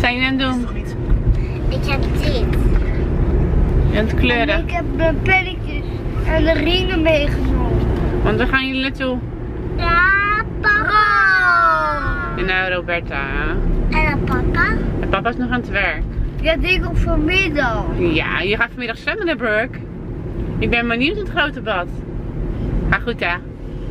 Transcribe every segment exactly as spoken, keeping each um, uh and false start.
zijn jullie aan het doen? Ik heb dit. En het kleuren. En ik heb mijn pelletjes en de ringen meegenomen. Want waar gaan jullie naartoe? Ja, papa. En nou Roberta. En dan papa? En papa is nog aan het werk. Ja, denk op vanmiddag. Ja, je gaat vanmiddag zwemmen, hè, Brooke? Ik ben benieuwd in het grote bad. Ga goed, hè?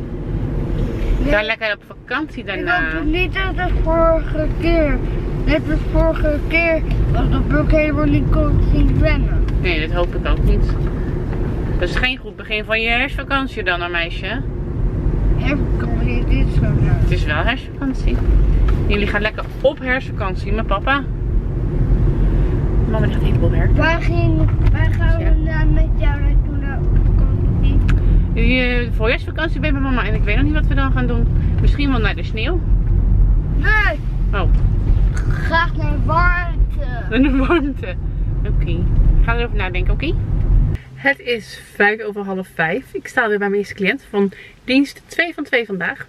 Nee. Ga lekker op vakantie daarna. Ik hoop niet dat het vorige keer. Net als vorige keer. Dat de broek helemaal niet kon zien zwemmen. Nee, dat hoop ik ook niet. Dat is geen goed begin van je herfstvakantie dan, hoor, meisje. Herfstvakantie, dit is zo leuk. Het is wel herfstvakantie. Jullie gaan lekker op herfstvakantie met papa. Mama die gaat helemaal op werk. Waar, ging, waar gaan we nou met jou naartoe naar vakantie? Jullie voorjaarsvakantie bij mijn mama en ik weet nog niet wat we dan gaan doen. Misschien wel naar de sneeuw. Nee! Oh. Graag naar warmte. Naar de warmte. Oké. Okay. Ik ga erover nadenken, oké? Okay? Het is vijf over half vijf. Ik sta weer bij mijn eerste cliënt van dienst twee van twee vandaag.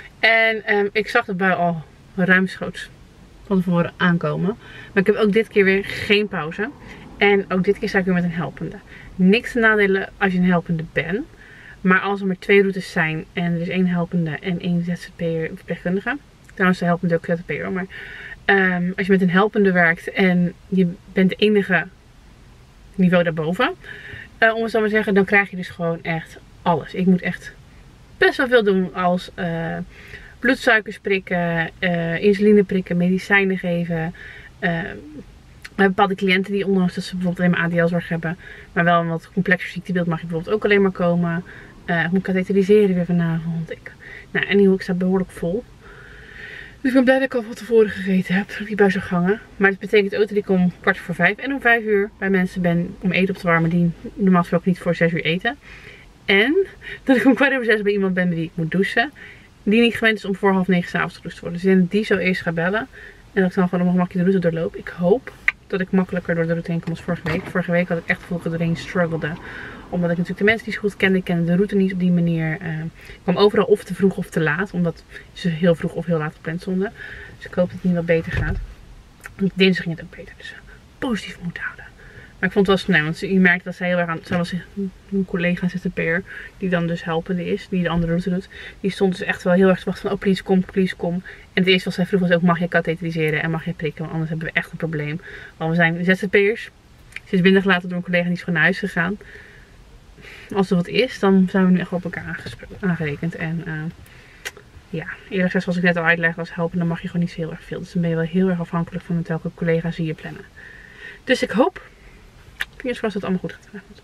En um, ik zag de bui al ruimschoots van tevoren aankomen. Maar ik heb ook dit keer weer geen pauze. En ook dit keer sta ik weer met een helpende. Niks te nadelen als je een helpende bent. Maar als er maar twee routes zijn en er is één helpende en één Z Z P'er verpleegkundige. Trouwens de helpende ook Z Z P'er, maar um, als je met een helpende werkt en je bent de enige niveau daarboven. Uh, om het zo maar te zeggen, dan krijg je dus gewoon echt alles. Ik moet echt best wel veel doen als uh, bloedsuikers prikken, uh, insuline prikken, medicijnen geven. Uh, We hebben bepaalde cliënten die, ondanks dat ze bijvoorbeeld alleen maar A D L-zorg hebben, maar wel een wat complexer ziektebeeld, mag je bijvoorbeeld ook alleen maar komen. Uh, ik moet katheteriseren weer vanavond. Ik, nou, en die hoek staat behoorlijk vol. Dus ik ben blij dat ik al van tevoren gegeten heb, dat ik die bij zou gangen. Maar dat betekent ook dat ik om kwart voor vijf en om vijf uur bij mensen ben om eten op te warmen die normaal gesproken niet voor zes uur eten. En dat ik om kwart over zes bij iemand ben bij wie ik moet douchen, die niet gewend is om voor half negen 's avonds gedoucht te worden. Dus ik denk dat die zo eerst ga bellen en dat ik dan gewoon nog een makje de route doorloop. Ik hoop dat ik makkelijker door de route heen kom als vorige week. Vorige week had ik echt gevoel dat ik doorheen struggelde. Omdat ik natuurlijk de mensen niet zo goed kende. Ik kende de route niet op die manier. Uh, ik kwam overal of te vroeg of te laat. Omdat ze heel vroeg of heel laat gepland stonden. Dus ik hoop dat het niet wat beter gaat. Dinsdag ging het ook beter. Dus uh, positief moeten houden. Maar ik vond het wel snel. Want je merkt dat zij heel erg aan... Zij was een collega Z Z P'er. Die dan dus helpende is. Die de andere route doet. Die stond dus echt wel heel erg te wachten van... Oh, please kom, please kom. En het eerste wat zij vroeg was ook... Mag je katheteriseren en mag je prikken? Want anders hebben we echt een probleem. Want we zijn Z Z P'ers. Ze is binnen gelaten door een collega die is gewoon naar huis gegaan. Als er wat is, dan zijn we nu echt op elkaar aangerekend. En uh, ja, eerlijk gezegd, zoals ik net al uitlegde, als helpen, dan mag je gewoon niet zo heel erg veel. Dus dan ben je wel heel erg afhankelijk van met welke collega's je je plannen. Dus ik hoop, vingers crossed, dat het allemaal goed gaat vanavond.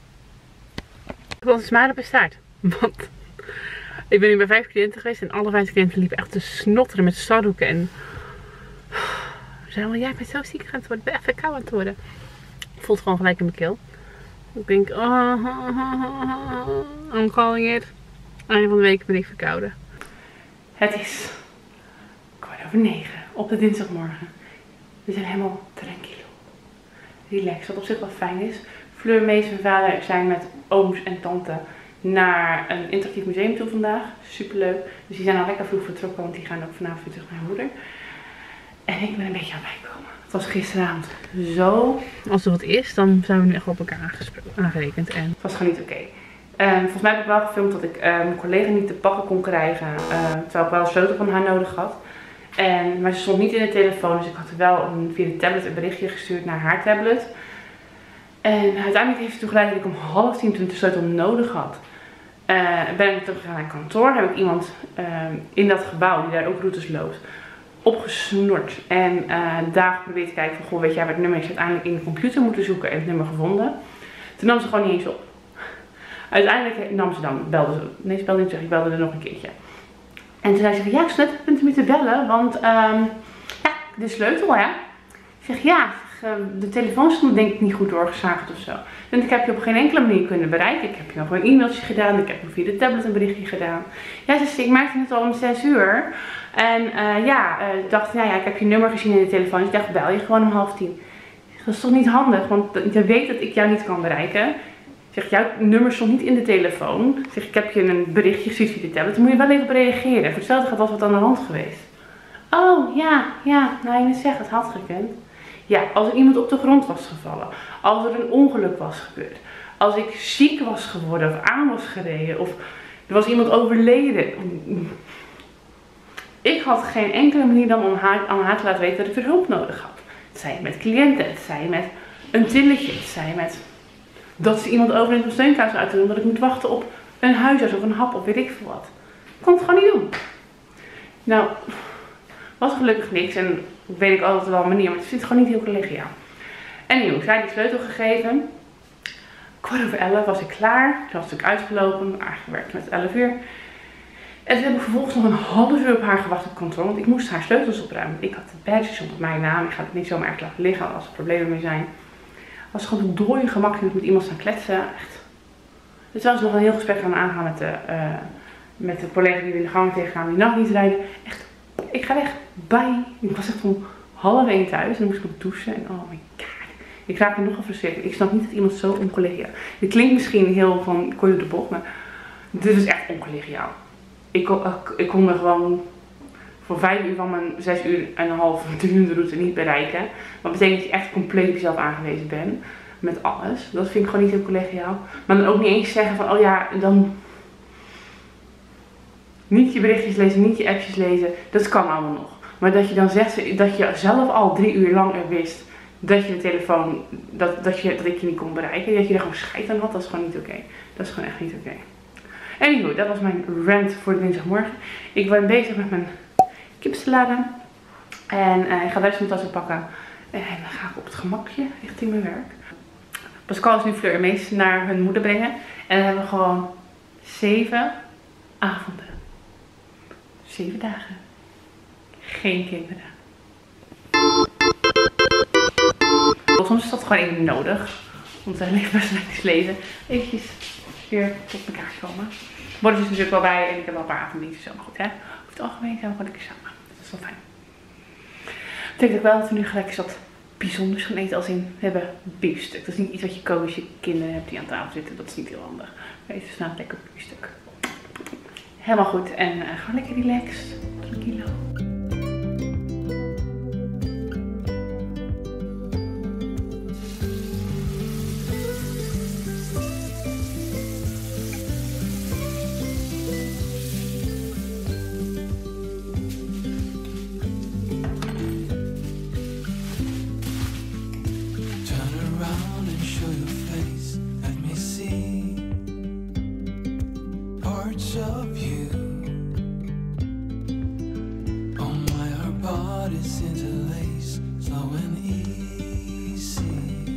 Ik heb wel een smile op mijn staart. Want ik ben nu bij vijf cliënten geweest en alle vijf cliënten liepen echt te snotteren met staddoeken. En ze zeiden wel, jij bent zo ziek aan het worden, ik ben echt verkouden aan het worden. Ik voel het gewoon gelijk in mijn keel. Ik denk, oh, oh, oh, oh, I'm calling it. Einde van de week ben ik verkouden. Het is kwart over negen op de dinsdagmorgen. We zijn helemaal tranquilo. Relax, wat op zich wel fijn is. Fleur, Mees en vader zijn met ooms en tante naar een interactief museum toe vandaag. Superleuk. Dus die zijn al lekker vroeg vertrokken, want die gaan ook vanavond weer terug naar mijn moeder. En ik ben een beetje aan het bijkomen. Het was gisteravond zo. Als er wat is, dan zijn we nu echt op elkaar aangerekend. En het was gewoon niet oké. Okay. Um, volgens mij heb ik wel gefilmd dat ik uh, mijn collega niet te pakken kon krijgen. Uh, terwijl ik wel een sleutel van haar nodig had. En, maar ze stond niet in de telefoon. Dus ik had er wel een, via de tablet een berichtje gestuurd naar haar tablet. En uiteindelijk heeft het ertoe geleid dat ik om half tien, toen ik de sleutel nodig had, uh, ben ik teruggegaan naar kantoor. Heb ik iemand uh, in dat gebouw, die daar ook routes loopt, opgesnord. En uh, daar geprobeerd te kijken van, goh, weet jij wat het nummer is, uiteindelijk in de computer moeten zoeken en het nummer gevonden. Toen nam ze gewoon niet eens op. Uiteindelijk nam ze dan, belde ze, nee ze belde niet terug, ik belde er nog een keertje. En toen zei ze, ja, ik zou net punt om te bellen, want um, ja, de sleutel hè. Ik zeg, ja, de telefoon stond denk ik niet goed doorgezaagd of zo. En ik heb je op geen enkele manier kunnen bereiken. Ik heb je nog een e-mailtje gedaan, ik heb je via de tablet een berichtje gedaan. Ja, ze zei, ik maakte het al om zes uur. En uh, ja, uh, ik dacht, nou ja, ik heb je nummer gezien in de telefoon. Dus ik dacht, bel je gewoon om half tien. Dat is toch niet handig, want je weet dat ik jou niet kan bereiken. Ik zeg, jouw nummer stond niet in de telefoon. Ik zeg, ik heb je een berichtje gestuurd via de tablet. Daar moet je wel even op reageren. Voor hetzelfde gaat was wat aan de hand geweest. Oh, ja, ja. Nou, je moet zeggen, het had gekund. Ja, als er iemand op de grond was gevallen. Als er een ongeluk was gebeurd. Als ik ziek was geworden of aan was gereden. Of er was iemand overleden. Ik had geen enkele manier dan om haar, aan haar te laten weten dat ik er hulp nodig had. Het zij met cliënten, het zij met een tilletje, het zij met dat ze iemand overneemt om steunkaars uit te doen. Dat ik moet wachten op een huisarts of een hap of weet ik veel wat. Ik kon het gewoon niet doen. Nou, was gelukkig niks en weet ik altijd wel een manier, maar het zit gewoon niet heel collegiaal. En jongens, zij had die sleutel gegeven. Kwart over elf was ik klaar. Toen was ik uitgelopen, aangewerkt met elf uur. En toen heb ik vervolgens nog een half uur op haar gewacht op kantoor, want ik moest haar sleutels opruimen. Ik had de badges op mijn naam, ik ga het niet zomaar echt laten liggen als er problemen mee zijn. Het was gewoon een dooie gemakkelijk met iemand staan kletsen, echt. Dus was nog een heel gesprek aan aangaan met de, uh, met de collega die we in de gang tegengaan, die nacht niet rijden. Echt, ik ga weg, bye. Ik was echt om half één thuis en dan moest ik nog douchen en oh my god. Ik raak er nog gefrustreerd. Ik snap niet dat iemand zo oncollegiaal. Dit klinkt misschien heel van kooi op de bocht, maar dit is echt oncollegiaal. Ik kon, ik kon me gewoon voor vijf uur van mijn zes uur en een half durende route niet bereiken. Wat betekent dat je echt compleet op jezelf aangewezen bent. Met alles. Dat vind ik gewoon niet heel collegiaal. Maar dan ook niet eens zeggen van, oh ja, dan niet je berichtjes lezen, niet je appjes lezen. Dat kan allemaal nog. Maar dat je dan zegt dat je zelf al drie uur lang er wist dat je de telefoon, dat, dat, je, dat ik je niet kon bereiken. Dat je er gewoon scheid aan had, dat is gewoon niet oké. Okay. Dat is gewoon echt niet oké. Okay. Anyway, dat was mijn rant voor de dinsdagmorgen. Ik ben bezig met mijn kipsalade. En uh, ik ga thuis mijn tassen pakken. En dan ga ik op het gemakje richting mijn werk. Pascal is nu Fleur en Mees naar hun moeder brengen. En dan hebben we gewoon zeven avonden. Zeven dagen. Geen kinderen. Soms is dat gewoon even nodig. Want er ligt best wel iets lezen. Eventjes weer tot elkaar komen. Boris is natuurlijk wel bij en ik heb wel een paar avonddiensten zo. Maar goed, hè. Over het algemeen zijn we gewoon lekker samen. Dat is wel fijn. Dat betekent ook wel dat we nu gelijk eens wat bijzonders gaan eten. Als in, we hebben biefstuk. Dat is niet iets wat je koopt als je kinderen hebt die aan tafel zitten. Dat is niet heel handig. We eten vanavond lekker biefstuk. Helemaal goed. En uh, gewoon lekker relaxed. Tranquilo. Of you, oh my, our bodies interlace, slow and easy,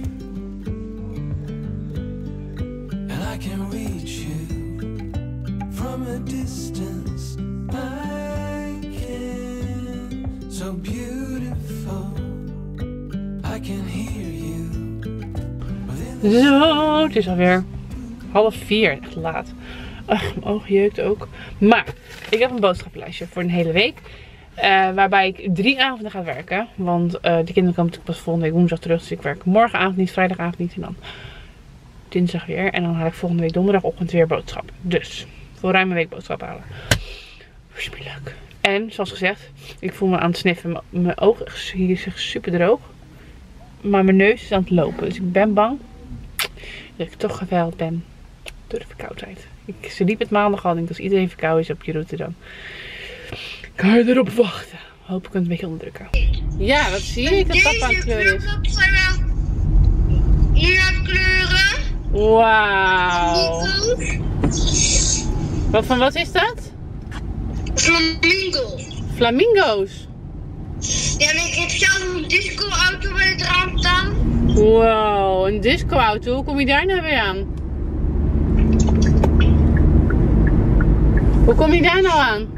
and I can reach you from a distance. I can, so beautiful, I can hear you. Zo, het is alweer half vier, echt laat. Ach, mijn oog jeukt ook. Maar ik heb een boodschappenlijstje voor een hele week. Uh, waarbij ik drie avonden ga werken. Want uh, de kinderen komen natuurlijk pas volgende week woensdag terug. Dus ik werk morgenavond niet, vrijdagavond niet. En dan dinsdag weer. En dan haal ik volgende week donderdagochtend weer boodschappen. Dus voor ruim een week boodschappen halen. Super leuk. En zoals gezegd, ik voel me aan het sniffen. Mijn oog hier is super droog. Maar mijn neus is aan het lopen. Dus ik ben bang dat ik toch geweld ben door de verkoudheid. Ik sliep het maandag al. Ik denk als iedereen verkouden is op je route dan. Ik ga erop wachten. Hoop ik het een beetje onderdrukken. Ja, wat zie je? Dat papa aan het kleuren is. Hier aan het kleuren. Wauw. Wat van wat is dat? Flamingo. Flamingo's. Ja, en ik heb zelf een disco-auto bij het raam staan. Wow, een disco-auto. Hoe kom je daar nou weer aan? Hoe kom je daar nou aan?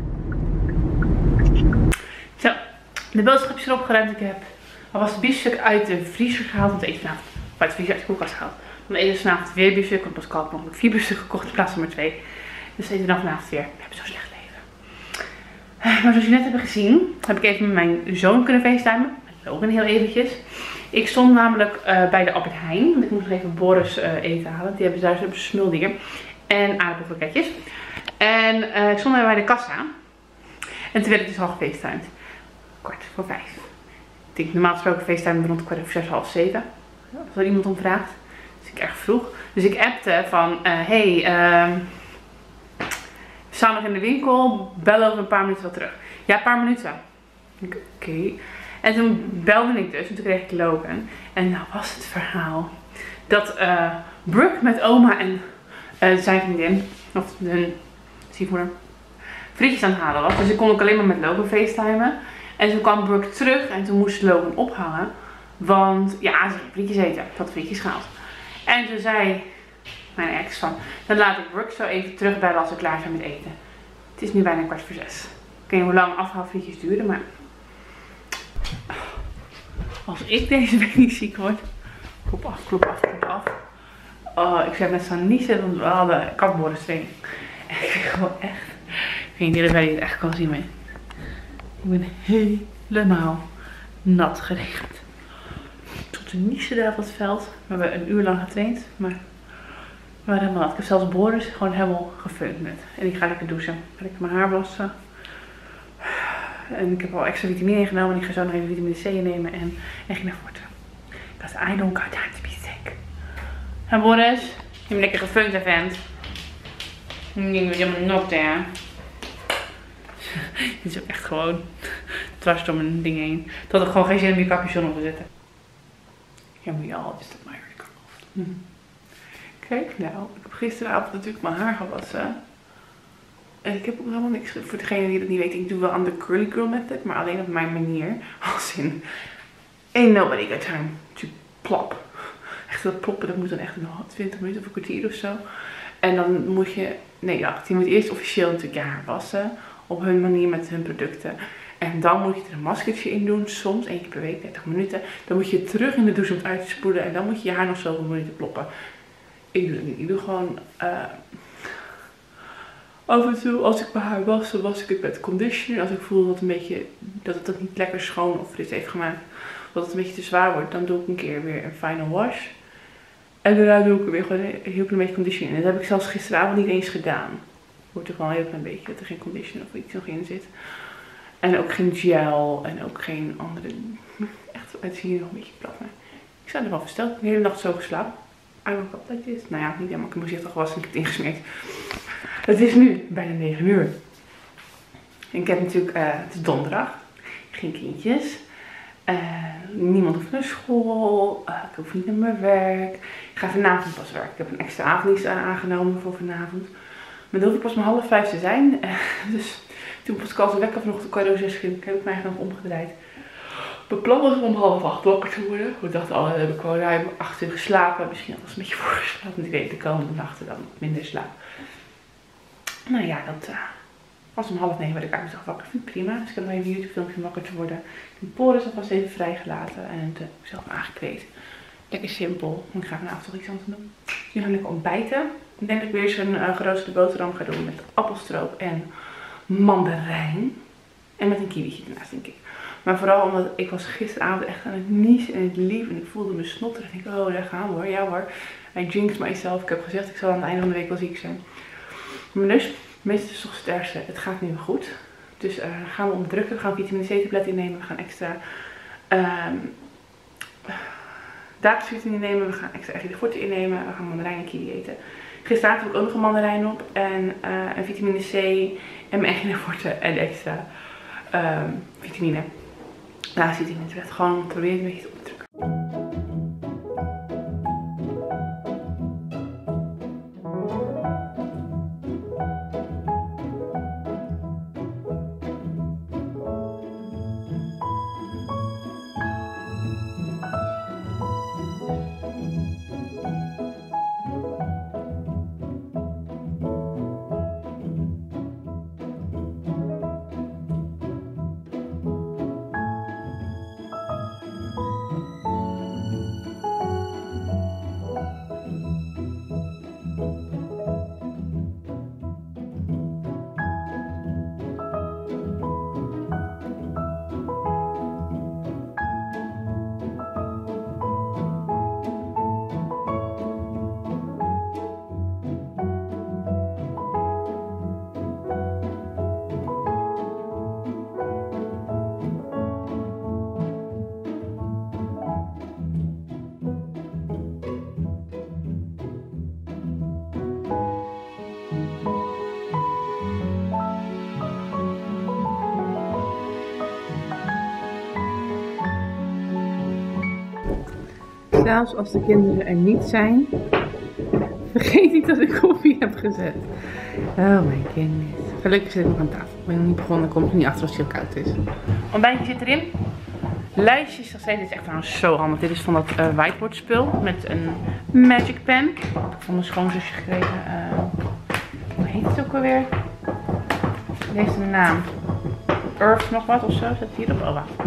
Zo, de boodschapjes erop geruimd. Ik heb alvast biefstuk uit de vriezer gehaald. Want eten vanavond, of uit de vriezer uit de koelkast gehaald. Dan eten we vanavond weer biefstuk. Want Pascal had nog vier biefstuk gekocht in plaats van maar twee. Dus eten we dan vanavond weer. We hebben zo'n slecht leven. Maar zoals jullie net hebben gezien, heb ik even met mijn zoon kunnen facetimen. Ook een heel eventjes. Ik stond namelijk uh, bij de Albert Heijn. Want ik moest nog even Boris uh, eten halen. Die hebben daar zo'n smuldier. En aardappelkroketjes. En uh, ik stond daar bij de kassa. En toen werd ik dus al gefacetimed. Kwart voor vijf. Ik denk normaal gesproken FaceTime rond kwart over zes, half zeven. Als er iemand om vraagt. Dus ik erg vroeg. Dus ik appte van, uh, hey, uh, we staan nog in de winkel, bel over een paar minuten wel terug. Ja, een paar minuten. Oké. Okay. En toen belde ik dus en toen kreeg ik Logan. En nou was het verhaal dat uh, Brooke met oma en uh, zijn vriendin, of hun stiefmoeder, frietjes aan het halen was. Dus ik kon ook alleen maar met Logan facetimen. En toen kwam Brooke terug en toen moest Logan ophangen. Want ja, ze ging frietjes eten. Ik had frietjes gehaald. En toen zei mijn ex van, dan laat ik Brooke zo even terugbellen als we klaar zijn met eten. Het is nu bijna kwart voor zes. Ik weet niet hoe lang afhaalfrietjes duren, maar als ik deze week niet ziek word, klop af, klop af, klop af. Oh, ik zei met zo'n niezen, want we hadden katborrelstraining. En ik vind gewoon echt, ik weet niet of jij het echt kan zien, maar ik ben helemaal nat geregend. Tot de niezen daar op het veld. We hebben een uur lang getraind, maar we waren helemaal nat. Ik heb zelfs Boris gewoon helemaal gefeund met. En ik ga lekker douchen. Ik ga lekker mijn haar wassen. En ik heb al extra vitamine ingenomen. En ik ga zo nog even vitamine C nemen. En, en ging naar voren. Because I don't got time to be sick. En Boris, je bent lekker gefeund, hè, vent. Nu ben je helemaal nat, hè. Dit is ook echt gewoon dwars door mijn ding heen. Dat ik gewoon geen zin om je capuchon op te zetten. Ja, we all just admire the girl. Hm. Kijk, nou, ik heb gisteravond natuurlijk mijn haar gewassen. En ik heb ook helemaal niks. Voor degene die dat niet weet, ik doe wel aan de curly girl method, maar alleen op mijn manier. Als in, ain't nobody got time to plop. Echt dat ploppen, dat moet dan echt nog twintig minuten of een kwartier of zo. En dan moet je, nee, ja, je moet eerst officieel natuurlijk je haar wassen. Op hun manier met hun producten. En dan moet je er een maskertje in doen. Soms één keer per week, dertig minuten. Dan moet je terug in de douche om het uit te spoelen. En dan moet je je haar nog zoveel minuten ploppen. Ik doe het niet. Ik doe gewoon uh, af en toe als ik mijn haar was, dan was ik het met conditioner. Als ik voel dat, een beetje, dat het dat niet lekker schoon of fris heeft gemaakt. Dat het een beetje te zwaar wordt. Dan doe ik een keer weer een final wash. En daarna doe ik er weer gewoon een heel klein beetje conditioner in. En dat heb ik zelfs gisteravond niet eens gedaan. Wordt toch wel een heel klein beetje dat er geen conditioner of iets nog in zit. En ook geen gel en ook geen andere. Echt, het is hier nog een beetje plat. Maar ik sta er wel versteld. Ik heb de hele nacht zo geslapen. I woke up like this. Nou ja, niet helemaal. Ik heb mijn gezicht al gewassen en ik heb het ingesmeerd. Het is nu bijna negen uur. En ik heb natuurlijk, uh, het is donderdag. Geen kindjes. Uh, niemand hoeft naar school. Uh, ik hoef niet naar mijn werk. Ik ga vanavond pas werken. Ik heb een extra avonddienst aangenomen voor vanavond. Maar dan hoef ik pas om half vijf te zijn. Uh, dus toen pas ik al de wekker vanochtend kwart over zes ging. Ik heb ik mij eigenlijk nog omgedraaid. Mijn plan was om half acht wakker te worden. Ik dacht al, heb ik wel ruim acht uur geslapen. Misschien was een beetje voorgeslapen. Want ik weet de komende nachten dan minder slaap. Nou ja, dat uh, was om half negen werd ik uit mezelf wakker. Vind ik prima. Dus ik heb nog even een YouTube filmpje om wakker te worden. Ik heb Boris alvast even vrijgelaten. En toen heb ik zelf aangekleed. Lekker simpel. Ik ga vanavond toch iets anders doen. Nu ga ik lekker ontbijten. Ik denk dat ik weer zo'n uh, geroosterde boterham ga doen met appelstroop en mandarijn. En met een kiwietje ernaast, denk ik. Maar vooral omdat ik was gisteravond echt aan het niezen en het lief. En ik voelde me snotter. En ik denk, oh, daar gaan we hoor. Ja hoor. I jinxed myself. Ik heb gezegd, ik zal aan het einde van de week wel ziek zijn. Mijn neus, meestal is het toch het ergste. Het gaat nu goed. Dus uh, gaan we onderdrukken. We gaan vitamine C tabletten innemen. We gaan extra um, dagvitamine nemen. We gaan extra Ergideforte innemen. We gaan mandarijn en kiwi eten. Gisteravond heb ik ook nog een mandarijn op. En uh, een vitamine C. En mijn Ergideforte en extra um, vitamine. Nou, zit in het werd gewoon proberen een beetje te onderdrukken. Zelfs als de kinderen er niet zijn, vergeet niet dat ik koffie heb gezet. Oh my goodness. Gelukkig zit ik nog aan tafel. Ik ben nog niet begonnen, dan kom ik er niet achter als het heel koud is. Ontbijtje zit erin. Lijstjes, dat dit is echt trouwens zo handig. Dit is van dat uh, whiteboard spul met een magic pen. Dat heb ik van mijn schoonzusje gekregen. Uh, hoe heet het ook alweer? Deze is de naam. Earth nog wat of zo. Zet hierop. Oh, wacht.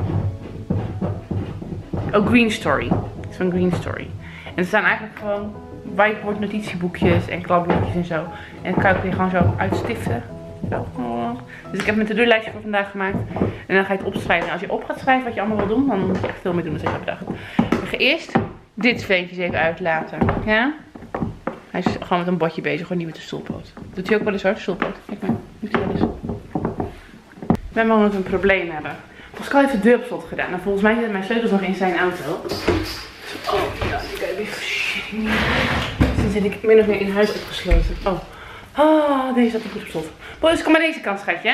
Oh, Green Story. Het is van Green Story. En er staan eigenlijk gewoon whiteboard notitieboekjes en kladboekjes en zo. En dat kan je gewoon zo uitstiften. Zo. Dus ik heb mijn to-do-lijstje voor vandaag gemaakt. En dan ga je het opschrijven. En als je op gaat schrijven wat je allemaal wil doen, dan moet je echt veel meer doen dan ik heb bedacht. Ik ga eerst dit veentjes even uitlaten. Ja? Hij is gewoon met een bordje bezig, gewoon niet met de stoelpoot. Doet hij ook wel eens hoor, de stoelpoot. Kijk maar, doet hij wel eens. Mijn man moet een probleem hebben. Pascal heeft de deur op slot gedaan. En volgens mij zitten mijn sleutels nog in zijn auto. Oh, ja, ik heb even shit. Dan zit ik min of meer in huis opgesloten. Oh. Ah, deze zat goed op slot. Boris, kom maar deze kant, schatje.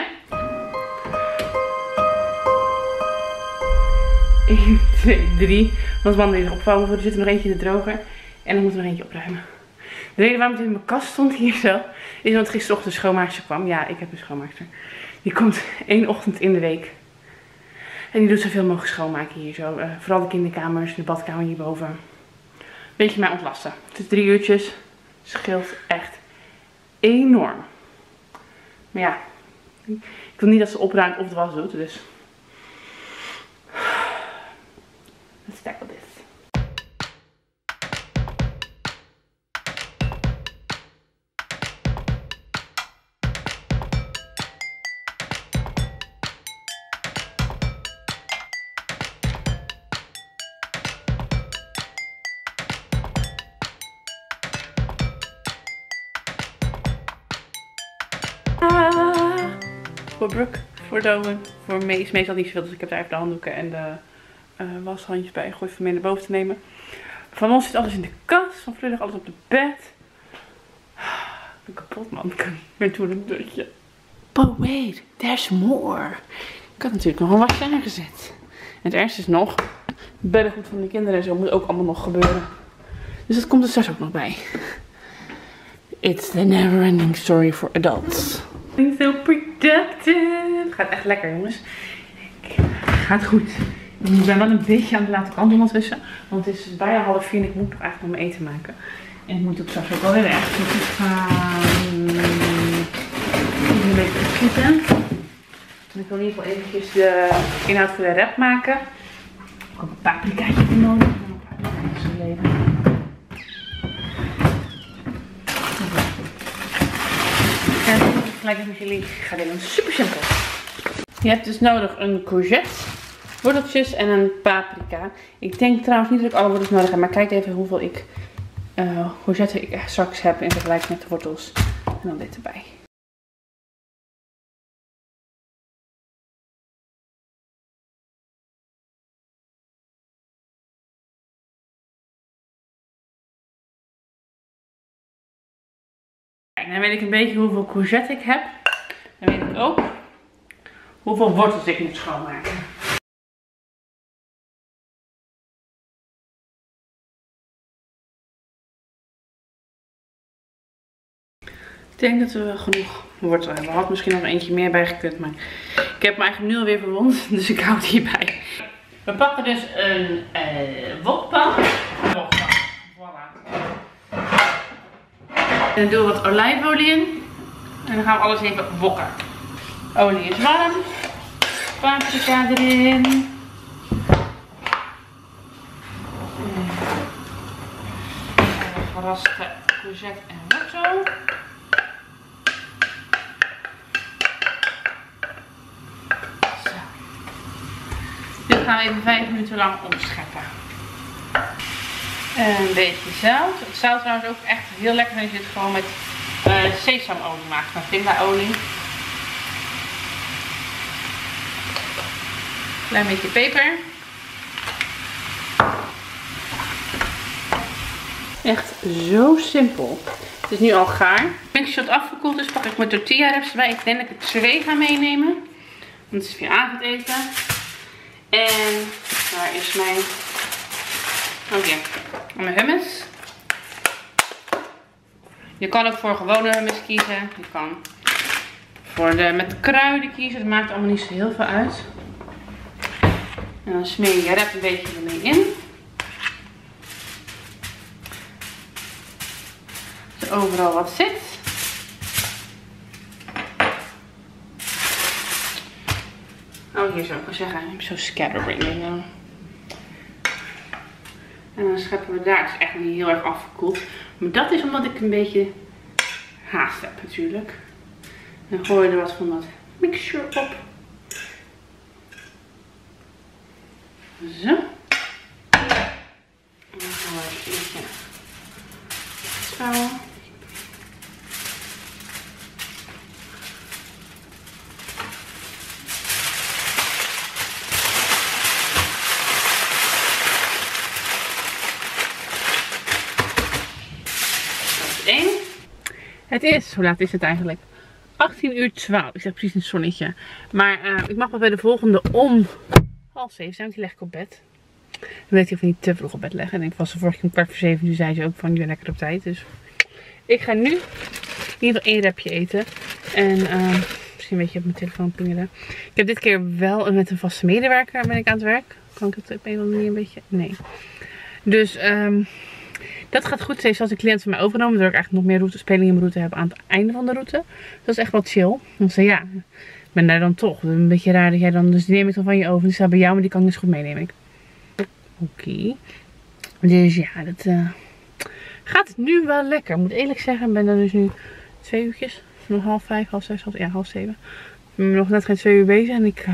één, twee, drie. Want man deze opvouwen. Er zit er nog eentje in de droger. En dan moet er nog eentje opruimen. De reden waarom het in mijn kast stond hier zo, is omdat gisterochtend de schoonmaakster kwam. Ja, ik heb een schoonmaakster. Die komt één ochtend in de week. En die doet zoveel mogelijk schoonmaken hier zo. Uh, vooral de kinderkamers, de badkamer hierboven. Beetje mij ontlasten. Het is drie uurtjes. Scheelt echt enorm. Maar ja, ik wil niet dat ze opruimt of de was doet. Dus let's tackle this. Voor Brooke, voor Dowen, voor me is meestal niet zoveel, dus ik heb daar even de handdoeken en de uh, washandjes bij gegooid voor mee naar boven te nemen. Van ons zit alles in de kast, van Fleur ligt alles op de bed. Ik ben kapot man, ik ben toen een dutje. But wait, there's more. Ik had natuurlijk nog een wasje aangezet. En het ergste is nog, beddengoed van de kinderen en zo moet ook allemaal nog gebeuren. Dus dat komt er straks ook nog bij. It's the never ending story for adults. So productive. Het gaat echt lekker jongens. Gaat goed. Ik ben wel een beetje aan de late kant ondertussen. Want het is bijna half vier en ik moet nog eigenlijk nog mijn eten maken. En ik moet ook straks ook wel weer weg. Dus ik ga een beetje schieten. En ik wil in ieder geval eventjes de inhoud voor de rap maken. Ik heb een paprikaatje voor nodig. Een paprikaatje leven. En gelijk met jullie ga delen. Super simpel. Je hebt dus nodig een courgette, worteltjes en een paprika. Ik denk trouwens niet dat ik alle wortels nodig heb, maar kijk even hoeveel ik uh, courgette ik straks heb in vergelijking met de wortels. En dan dit erbij. Dan weet ik een beetje hoeveel courgette ik heb. Dan weet ik ook hoeveel wortels ik moet schoonmaken. Ik denk dat we wel genoeg wortel hebben. Er had misschien nog eentje meer bij gekund, maar ik heb me eigenlijk nu alweer verwond, dus ik hou het hierbij. We pakken dus een uh, wokpan. Wokpan. Voilà. En dan doen we wat olijfolie in. En dan gaan we alles even wokken. Olie is warm. Paprika erin. Geraste courgette en wortel. Zo. Dit gaan we even vijf minuten lang omscheppen. Een beetje zout. Het zout trouwens ook echt heel lekker als je het gewoon met uh, sesamolie maakt, van pindaolie. Klein beetje peper. Echt zo simpel. Het is nu al gaar. Als het afgekoeld is, pak ik mijn tortilla wraps erbij. Ik denk dat ik er twee ga meenemen. Want het is weer avondeten. En waar is mijn Oh ja, mijn hummus. Je kan ook voor gewone hummus kiezen. Je kan voor de met kruiden kiezen. Dat maakt allemaal niet zo heel veel uit. En dan smeer je je rep een beetje ermee in. Dus overal wat zit. Oh, hier zou ik wel zeggen. Ik heb zo'n scatterbrain. En dan scheppen we daar. Het is echt niet heel erg afgekoeld. Maar dat is omdat ik een beetje haast heb natuurlijk. Dan gooi je er wat van dat mixture op. Zo. En dan gaan we een beetje spouwen. Het is, hoe laat is het eigenlijk? achttien uur twaalf. Ik zeg precies een zonnetje. Maar uh, ik mag wel bij de volgende om half zeven zijn. Want die leg ik op bed. Dan weet ik of niet te vroeg op bed leggen. En ik was de vorige keer om kwart voor zeven. Nu zei ze ook van, je bent lekker op tijd. Dus ik ga nu in ieder geval één repje eten. En uh, misschien een beetje op mijn telefoon pingelen. Ik heb dit keer wel met een vaste medewerker ben ik aan het werk. Kan ik het op een of andere manier een beetje? Nee. Dus um, dat gaat goed. Steeds als de cliënt van mij overgenomen. Waardoor ik eigenlijk nog meer route, spelingen in mijn route heb aan het einde van de route. Dat is echt wel chill. Dan zei ja, ik ben daar dan toch. Een beetje raar dat jij dan, dus die neem ik dan van je over. Die staat bij jou, maar die kan ik dus goed meenemen. Oké. Okay. Dus ja, dat uh, gaat het nu wel lekker. Ik moet eerlijk zeggen, ik ben er dus nu twee uurtjes. Nog half vijf, half zes, half, ja, half zeven. Ik ben nog net geen twee uur bezig en ik uh,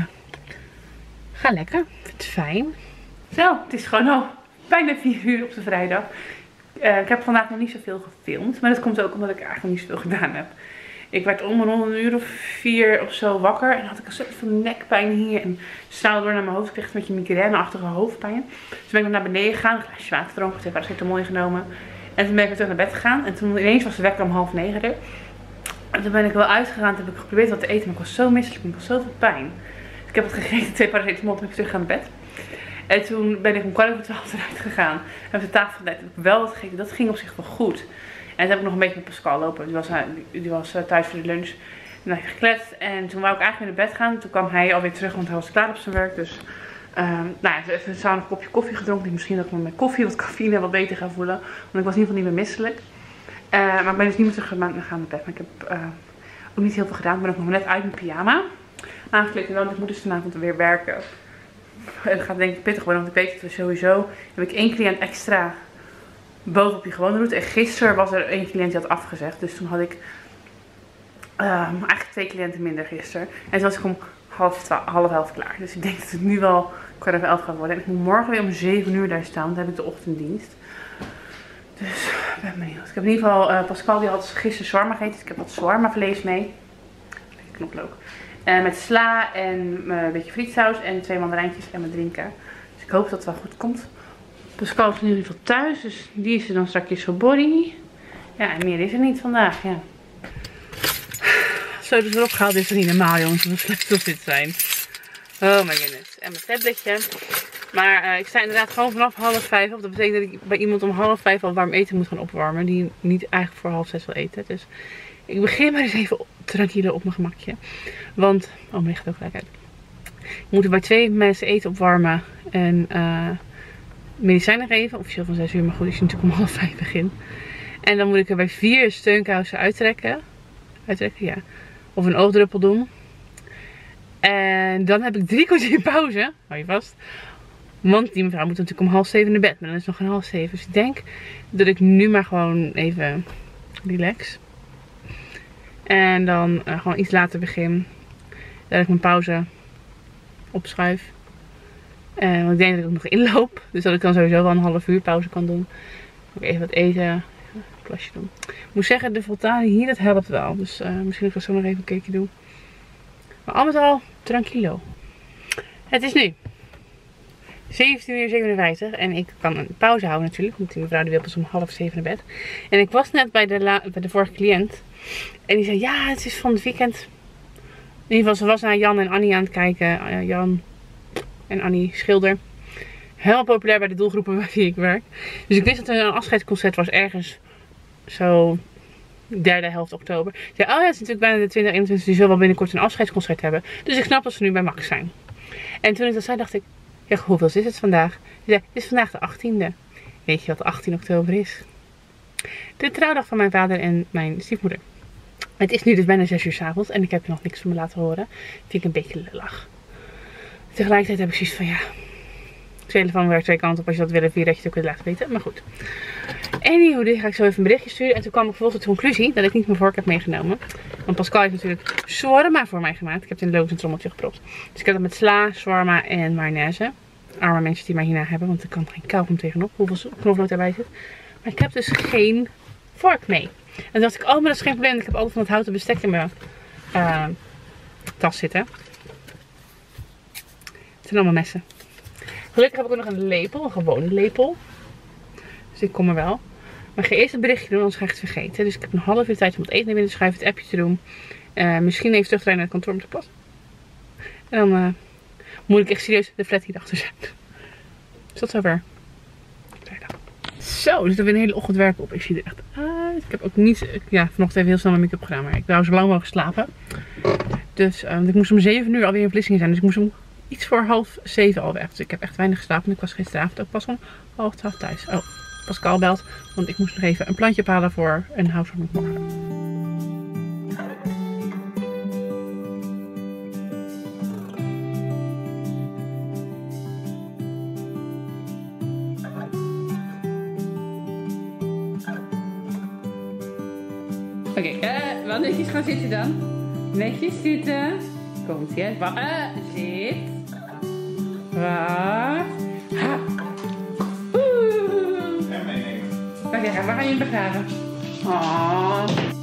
ga lekker. Ik vind het fijn. Zo, het is gewoon al bijna vier uur op de vrijdag. Uh, ik heb vandaag nog niet zoveel gefilmd. Maar dat komt ook omdat ik eigenlijk niet zoveel gedaan heb. Ik werd om en rond een uur of vier of zo wakker. En dan had ik een soort van nekpijn hier. En straal door naar mijn hoofd. Ik kreeg een beetje migraineachtige hoofdpijn. Dus ben ik nog naar beneden gegaan. Een glaasje water gedronken. Ik heb paracetamol genomen. En toen ben ik weer terug naar bed gegaan. En toen ineens was de wekker om half negen er. En toen ben ik wel uitgegaan. Toen heb ik geprobeerd wat te eten. Maar ik was zo misselijk. Ik had zoveel pijn. Dus ik heb het gegeten. Twee paracetamol. Toen ben ik terug gaan naar bed. En toen ben ik om kwart over twaalf eruit gegaan. Heb de tafel gedekt. Heb ik wel wat gegeten. Dat ging op zich wel goed. En toen heb ik nog een beetje met Pascal lopen. Die was, die was thuis voor de lunch. En dan heb ik gekletst. En toen wou ik eigenlijk weer naar bed gaan. Toen kwam hij alweer terug. Want hij was klaar op zijn werk. Dus um, nou ja, even samen een kopje koffie gedronken. Misschien dat ik me met koffie wat cafeïne wat beter ga voelen. Want ik was in ieder geval niet meer misselijk. Uh, maar ik ben dus niet meer terug gaan naar bed. Maar ik heb uh, ook niet heel veel gedaan. Ik ben ook nog net uit mijn pyjama aangekleed. En dan ik moet dus vanavond weer werken. Het gaat denk ik pittig worden, want ik weet dat we sowieso heb ik één cliënt extra bovenop je gewone route. En gisteren was er één cliënt die had afgezegd. Dus toen had ik um, eigenlijk twee cliënten minder gisteren. En toen was ik om half, half elf klaar. Dus ik denk dat het nu wel kwart over elf gaat worden. En ik moet morgen weer om zeven uur daar staan, want dan heb ik de ochtenddienst. Dus ik ben benieuwd. Ik heb in ieder geval, uh, Pascal die had gisteren shawarma gegeten. Dus ik heb wat shawarma vlees mee. Knoflook. Uh, met sla en uh, een beetje frietsaus en twee mandarijntjes en mijn drinken. Dus ik hoop dat het wel goed komt. Pascal is in ieder geval thuis, dus die is er dan straks voor body. Ja, en meer is er niet vandaag, ja. Zo, dus erop gehaald is er niet normaal, jongens. Hoe slecht zal dit zijn. Oh my goodness. En mijn tabletje. Maar uh, ik sta inderdaad gewoon vanaf half vijf op. Dat betekent dat ik bij iemand om half vijf al warm eten moet gaan opwarmen. Die niet eigenlijk voor half zes wil eten. Dus ik begin maar eens even tranquilo op mijn gemakje. Want, oh mijn gaat ook gelijk uit. Ik moet er bij twee mensen eten opwarmen. En uh, medicijnen geven. Officieel van zes uur, maar goed, als je natuurlijk om half vijf begint. En dan moet ik er bij vier steunkousen uittrekken. Uittrekken, ja. Of een oogdruppel doen. En dan heb ik drie kwartier pauze. Hou je vast. Want die mevrouw moet natuurlijk om half zeven naar bed. Maar dan is het nog geen half zeven. Dus ik denk dat ik nu maar gewoon even relax. En dan uh, gewoon iets later begin. Dat ik mijn pauze opschuif. En want ik denk dat ik ook nog inloop. Dus dat ik dan sowieso wel een half uur pauze kan doen. Ook even wat eten. Een plasje doen. Ik moet zeggen, de Voltaren hier, dat helpt wel. Dus uh, misschien dat ik zo nog even een keekje doe. Maar al met al, tranquilo. Het is nu zeventien uur zevenenvijftig. En ik kan een pauze houden natuurlijk. Want die mevrouw die wil pas om half zeven naar bed. En ik was net bij de, la bij de vorige cliënt. En die zei, ja, het is van het weekend. In ieder geval, ze was naar Jan en Annie aan het kijken. Uh, Jan en Annie Schilder. helemaal populair bij de doelgroepen waar ik werk. Dus ik wist dat er een afscheidsconcert was ergens zo derde helft oktober. Ik zei, oh ja, het is natuurlijk bijna de twintig eenentwintig, die zullen wel binnenkort een afscheidsconcert hebben. Dus ik snap dat ze nu bij Max zijn. En toen ik dat zei, dacht ik, ja, hoeveel is het vandaag? Die zei, het is vandaag de achttiende. Weet je wat achttien oktober is? De trouwdag van mijn vader en mijn stiefmoeder. Het is nu dus bijna zes uur 's avonds en ik heb nog niks van me laten horen. Vind ik een beetje lullig. Tegelijkertijd heb ik zoiets van, ja, telefoon werkt twee kanten op. Als je dat wil vieren, dat je het ook kunt laten weten. Maar goed. Anywho, dit ga ik zo even een berichtje sturen. En toen kwam ik vervolgens tot de conclusie dat ik niet mijn vork heb meegenomen. Want Pascal heeft natuurlijk shawarma voor mij gemaakt. Ik heb het in een loos trommeltje gepropt. Dus ik heb dat met sla, shawarma en mayonaise. Arme mensen die mij hierna hebben, want er kan geen kauwgom tegenop. Hoeveel knoflook daarbij zit. Maar ik heb dus geen vork mee. En toen dacht ik, oh, maar dat is geen probleem. Ik heb altijd van het houten bestek in mijn uh, tas zitten. Het zijn allemaal messen. Gelukkig heb ik ook nog een lepel, een gewone lepel. Dus ik kom er wel. Maar ik ga eerst een berichtje doen, anders ga ik het vergeten. Dus ik heb een half uur tijd om het eten naar binnen te schuiven, het appje te doen. Uh, misschien even terug naar het kantoor om te passen. En dan uh, moet ik echt serieus de flat hierachter zijn. Is dat zover? Vrijdag. Zo, dus er weer een hele ochtend werk op. Ik zie er echt uit. Ik heb ook niet, ja, vanochtend even heel snel mijn make-up gedaan. Maar ik wou zo lang mogelijk slapen. Dus uh, ik moest om zeven uur alweer in Vlissingen zijn. Dus ik moest om iets voor half zeven al weg. Dus ik heb echt weinig geslapen. Ik was gisteravond ook pas om half twaalf thuis. Oh, Pascal belt. Want ik moest nog even een plantje ophalen voor een housewarming morgen. Oké, okay, uh, wel netjes gaan zitten dan. Netjes zitten. Komt ie, wacht. Uh, zit. Wacht. Ha. Oeh. Oké, waar ga je hem begraven? Oh.